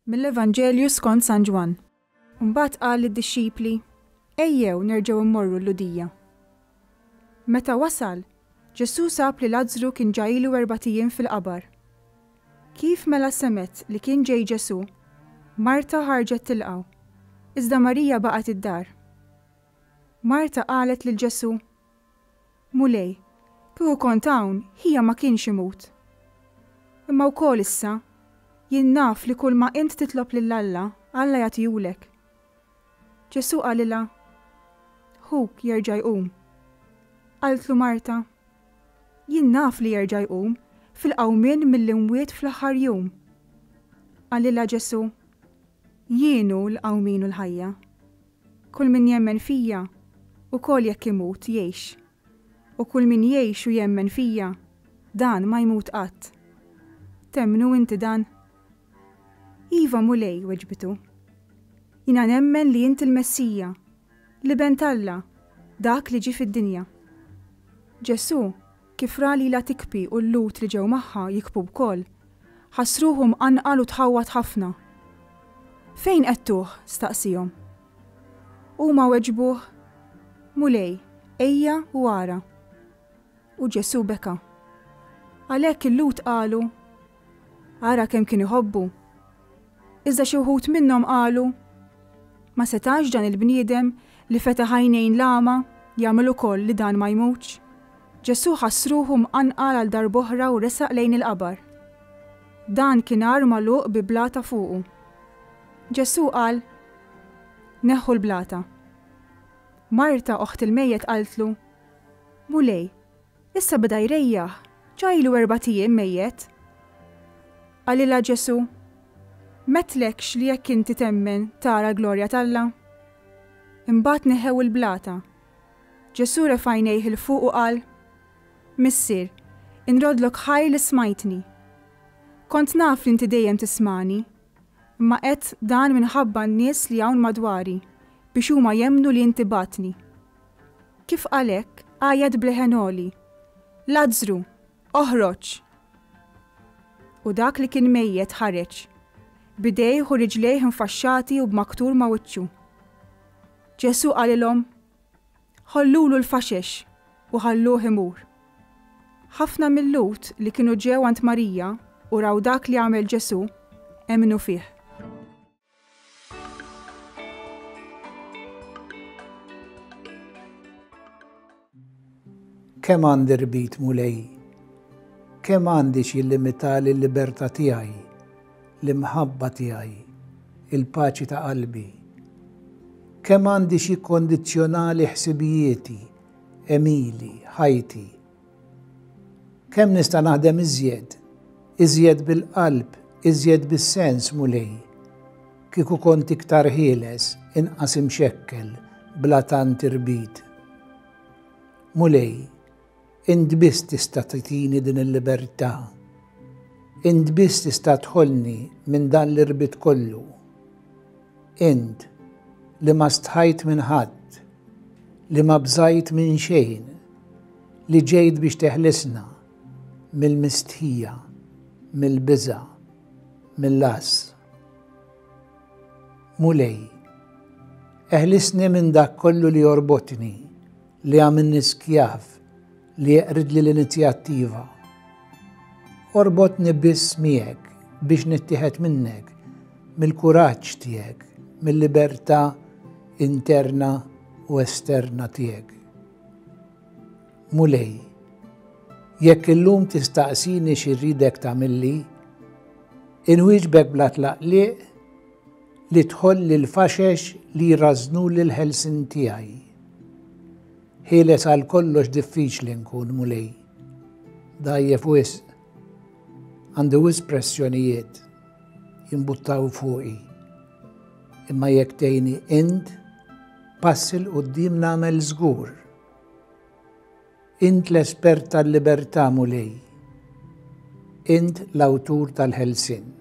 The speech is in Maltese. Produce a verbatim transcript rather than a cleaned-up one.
Mill-Evanġelju skont San Ġwan. Mbagħad qal lid-dixxipli: Ejjew nerġgħu mmorru l-Ludija. Meta wasal, Ġesu sab li Lażru kien ġajlu erba' ijiem fil-qabar. Kif mela semet li kien ġej Ġesu, Marta ħarġet tilqgħu, iżda Marija baqgħet id-dar. Marta qalet lil Ġesu: Mulej, kieku kont hawn hija ma kienx imut. Imma wkoll issa, jien naf li kull ma int titlob lil Alla, Alla jagħtihulek. Ġesu qalilha: Ħuk jerġa' jqum. Qaltlu Marta: Jien naf li jerġa' jqum fil-qawmien mill-imwiet fl-aħħar jum. Qalilha Ġesu: Jienu l-qawmin u l-ħajja. Kull min jemmen fija, ukoll jekk imut jgħix. U kull min jgħix u jemmen fija, dan ma jmut qatt. Temmnu inti dan? Iva mulej, weġbitu. Jina nemmen li inti l-Messija, li bent Alla, dak li ġi fid-dinja. Ġesu, kif ra li la tikbi u l-lut li ġew magħha jikbu wkoll, ħassruhom anqal u tħawwat ħafna. Fejn qedtuh? Staqsihom. Huma weġbuh: Mulej, ejja u ara. U Ġesu beka. Għalhekk il-lut qalu: Ara kemm kien iħobbu. Iżda xi wħud minnhom qalu: Ma setax dan il-bniedem li fetaħ għajnejn lama jagħmel ukoll li dan ma jmutx. Ġesu ħassruhom anqal għal darb'oħra u resaq lejn il-qabar. Dan kien ar magħluq bi blata fuqu. Ġesu qal: Neħħu l-blata. Marta oħt il-mejjed qaltlu: Mulej, issa beda jrejjaħ, ġajlu erba' ijiem mejjed. Qalilha Ġesu: Metlekx li jekk inti temmen tara glorja t'Alla? Imbagħad neħew il-blata. Ġesu refa' għajnejh il fuq u qal: Missier, inrodlok ħajr li smajtni. Kont naf li inti dejjem tismani, imma qed dan minħabba n-nies li hawn madwari biex huma jemmnu li inti batni. Kif qalek għajad bleħenoli: Lażru, oħroġ! U dak li kien mejjed ħareġ, bidejh u riġlejh infaxxati u b'maktur ma' wiċċu. Ġesu qalilhom: Ħollulu l-faxex u ħalluh imur. Ħafna mill-lut li kienu ġew għand Marija u raw dak li għamel Ġesu emmnu fih. Kemm għandi rbit mulej, kemm għandi xi limitali l-libertà tiegħi, l-imħabba tiegħi, il-paċi ta' qalbi. Kemm għandi xi kondizzjonali ħsibijieti, emili, ħajti. Kemm nista' naħdem iżjed, iżjed bil-qalb, iżjed bis-sens mulej. Kieku kont iktar ħieles, inqas imxekkel, bla tant irbit. Mulej, int biss tista' titini din il-libertà. Int biss tista' tħollni minn dan l-irbit kollu. Int li ma stħajt minn ħadd, li ma bżajt minn xejn, li ġejt biex teħlisna mill-mistħija, mill-biża', mill-las. Mulej, eħlisni minn dak kollu li jorbotni, li għamilni skjav, li jeqrid li l-inizjattiva. Orbotni biss miegħek biex nittieħed minnek, mill-kuraġġ tiegħek, mill-libertà interna u esterna tiegħek. Mulej, jekk illum tistaqsini xi rridek tagħmilli, inwieġbek bla tlaqliq li tħolli l-faxex li jrażnuli l-ħelsien tiegħi. Ħieles għal kollox diffiċli nkun mulej. Dajjef wisq, għandi wisq pressjonijiet jimbuttaw fuqi. Imma jekk tgħinni int, passi l-qudiem nagħmel żgur. Int l-espert tal-libertà mulej. Int l-awtur tal-ħelsien.